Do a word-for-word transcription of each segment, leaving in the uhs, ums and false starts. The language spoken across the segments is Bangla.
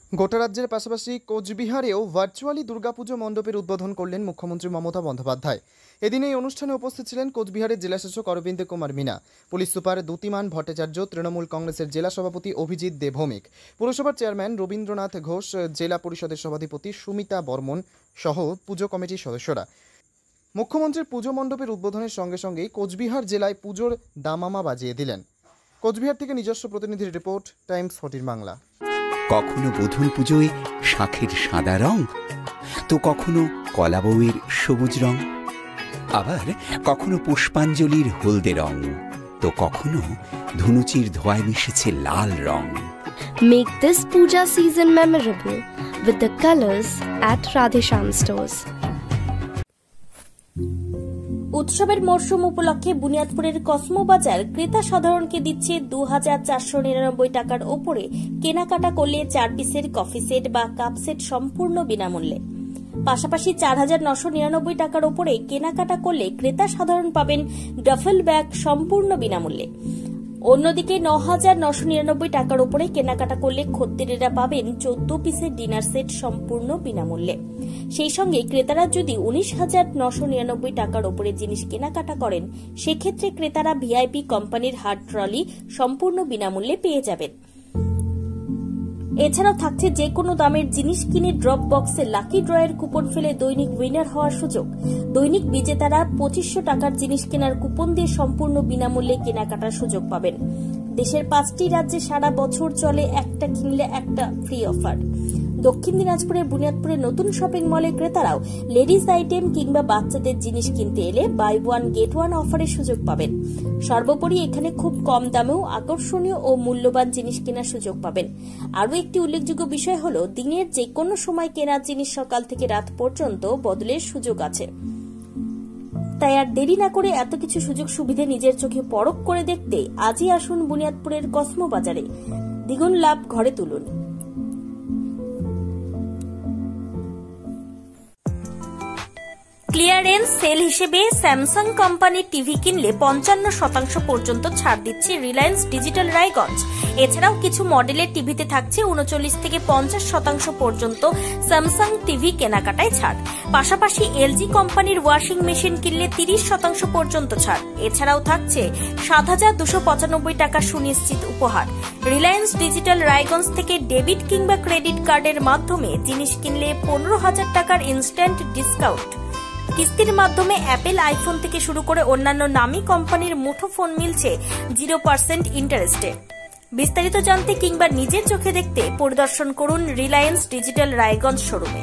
গোটা রাজ্যের পাশাপাশি কোচবিহারেও ভার্চুয়ালি দুর্গাপুজো মণ্ডপের উদ্বোধন করলেন মুখ্যমন্ত্রী মমতা বন্দ্যোপাধ্যায়। এদিন এই অনুষ্ঠানে উপস্থিত ছিলেন কোচবিহারের জেলাশাসক অরবিন্দ কুমার মিনা, পুলিশ সুপার দ্যুতিমান ভট্টাচার্য, তৃণমূল কংগ্রেসের জেলা সভাপতি অভিজিৎ দেবভৌমিক, পুরসভার চেয়ারম্যান রবীন্দ্রনাথ ঘোষ, জেলা পরিষদের সভাধিপতি সুমিতা বর্মন সহ পুজো কমিটির সদস্যরা। মুখ্যমন্ত্রীর পুজো মণ্ডপের উদ্বোধনের সঙ্গে সঙ্গেই কোচবিহার জেলায় পুজোর দামামা বাজিয়ে দিলেন। কোচবিহার থেকে নিজস্ব প্রতিনিধির রিপোর্ট, টাইমস ফোর্টিন বাংলা। কখনো বোধন পুজোয় শাঁখের সাদা রং, তো কখনো কলা বউয়ের সবুজ রং, আবার কখনো পুষ্পাঞ্জলির হলদে রং, তো কখনো ধুনুচির ধোঁয়ায় মিশেছে লাল রং। Make this puja season memorable with the colors at Radhesham Stores. উৎসবের মরশুম উপলক্ষে বুনিয়াদপুরের কসমো বাজার ক্রেতা সাধারণকে দিচ্ছে দু হাজার চারশো নিরানব্বই টাকার ওপরে কেনাকাটা করলে চার পিসের কফি সেট বা কাপ সেট সম্পূর্ণ বিনামূল্যে। পাশাপাশি চার হাজার নশো নিরানব্বই টাকার ওপরে কেনাকাটা করলে ক্রেতা সাধারণ পাবেন ডাফেল ব্যাগ সম্পূর্ণ বিনামূল্যে। অন্যদিকে ন হাজার নশো নিরানব্বই টাকার ওপরে কেনাকাটা করলে খদ্দেরেরা পাবেন চোদ্দ পিসের ডিনার সেট সম্পূর্ণ বিনামূল্যে। সেই সঙ্গে ক্রেতারা যদি উনিশ হাজার নশো নিরানব্বই টাকার ওপরে জিনিস কেনাকাটা করেন, সেক্ষেত্রে ক্রেতারা ভিআইপি কোম্পানির হার্ড ট্রলি সম্পূর্ণ বিনামূল্যে পেয়ে যাবেন। এছাড়াও থাকছে যে কোনো দামের জিনিস কিনে ড্রপ বক্সে লাকি ড্রয়ের কুপন ফেলে দৈনিক উইনার হওয়ার সুযোগ। দৈনিক বিজেতারা পঁচিশশো টাকার জিনিস কেনার কুপন দিয়ে সম্পূর্ণ বিনামূল্যে কেনাকাটার সুযোগ পাবেন। দেশের পাঁচটি রাজ্যে সারা বছর চলে একটা কিনলে একটা ফ্রি অফার। দক্ষিণ দিনাজপুরের বুনিয়াদপুরে নতুন শপিং মলে ক্রেতারাও লেডিস আইটেম কিংবা বাচ্চাদের জিনিস কিনতে এলে বাই ওয়ান গেট ওয়ান অফারের সুযোগ পাবেন। সর্বোপরি এখানে খুব কম দামেও আকর্ষণীয় ও মূল্যবান জিনিস কেনার সুযোগ পাবেন। আরও একটি উল্লেখযোগ্য বিষয় হল, দিনের যে কোনো সময় কেনার জিনিস সকাল থেকে রাত পর্যন্ত বদলের সুযোগ আছে। তাই আর দেরি না করে এত কিছু সুযোগ সুবিধে নিজের চোখে পরখ করে দেখতে আজই আসুন বুনিয়াদপুরের কসমো বাজারে। দ্বিগুণ লাভ ঘরে তুলুন। ক্লিয়ারেন্স সেল হিসেবে স্যামসাং কোম্পানির টিভি কিনলে পঞ্চান্ন শতাংশ পর্যন্ত ছাড় দিচ্ছে রিলায়েন্স ডিজিটাল রায়গঞ্জ। এছাড়াও কিছু মডেলের টিভিতে থাকছে উনচল্লিশ থেকে পঞ্চাশ শতাংশ পর্যন্ত স্যামসাং টিভি কেনাকাটায় ছাড়। পাশাপাশি এলজি কোম্পানির ওয়াশিং মেশিন কিনলে তিরিশ শতাংশ পর্যন্ত ছাড়। এছাড়াও থাকছে সাত হাজার দুশো পঁচানব্বই টাকা সুনিশ্চিত উপহার। রিলায়েন্স ডিজিটাল রায়গঞ্জ থেকে ডেবিট কিংবা ক্রেডিট কার্ডের মাধ্যমে জিনিস কিনলে পনেরো হাজার টাকার ইনস্ট্যান্ট ডিসকাউন্ট। কিস্তির মাধ্যমে অ্যাপেল আইফোন থেকে শুরু করে অন্যান্য নামী কোম্পানির মুঠো ফোন মিলছে জিরো পার্সেন্ট ইন্টারেস্টে। বিস্তারিত জানতে কিংবা নিজের চোখে দেখতে পরিদর্শন করুন রিলায়েন্স ডিজিটাল রায়গঞ্জ শোরুমে।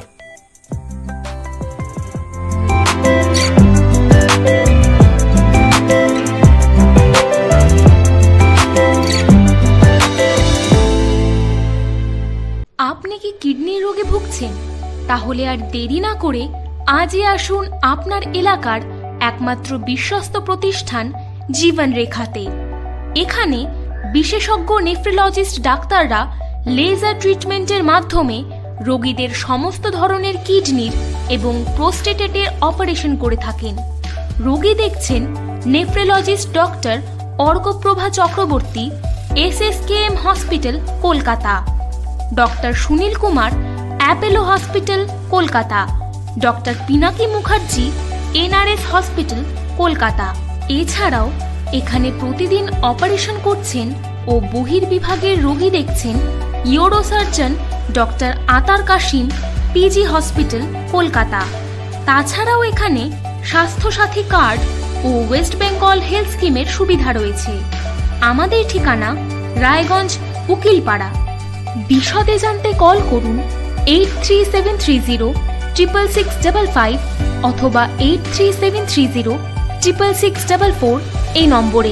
আপনি কি কিডনি রোগে ভুগছেন? তাহলে আর দেরি না করে আজই আসুন আপনার এলাকার একমাত্র বিশ্বস্ত প্রতিষ্ঠান জীবন রেখাতে। এখানে বিশেষজ্ঞ নেফ্রোলজিস্ট ডাক্তাররা লেজার ট্রিটমেন্টের মাধ্যমে রোগীদের সমস্ত ধরনের কিডনির এবং প্রোস্টেটের অপারেশন করে থাকেন। রোগী দেখছেন nephrologist doctor Arkaprabha Chakraborty, S S K M hospital, Kolkata. Doctor Sunil Kumar, Apollo hospital, Kolkata. Doctor Pinaki Mukherjee, NRS hospital, Kolkata. এছাড়াও এখানে প্রতিদিন অপারেশন করছেন ও বহির্বিভাগের রোগী দেখছেন ইউরোসার্জন ডক্টর আতার কাশিম, পিজি হসপিটাল, কলকাতা। তাছাড়াও এখানে স্বাস্থ্যসাথী কার্ড ও ওয়েস্ট বেঙ্গল হেলথ স্কিমের সুবিধা রয়েছে। আমাদের ঠিকানা রায়গঞ্জ, উকিলপাড়া। বিশদে জানতে কল করুন eight three seven three zero triple six double five অথবা eight three seven three zero triple six double four এই নম্বরে।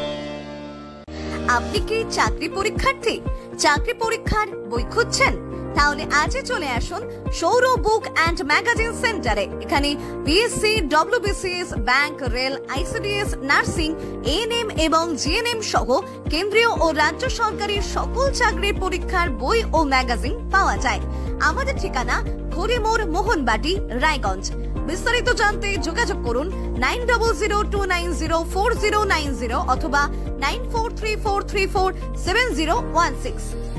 আপনি কি চাকরি পরীক্ষার্থী? চাকরি পরীক্ষার বই খুঁজছেন? তাহলে আজই চলে আসুন সৌর বুক অ্যান্ড ম্যাগাজিন সেন্টারে। এখানে BSc, WBCS, bank, rail, ICDS, nursing, ANM এবং জিএনএম সহ কেন্দ্রীয় ও রাজ্য সরকারি সকল চাকরির পরীক্ষার বই ও ম্যাগাজিন পাওয়া যায়। আমাদের ঠিকানা ঘড়িমোড়, মোহনবাটি, রায়গঞ্জ। বিস্তারিত জানতে যোগাযোগ করুন nine double zero two nine zero four zero nine zero অথবা nine four three four three four seven zero one six.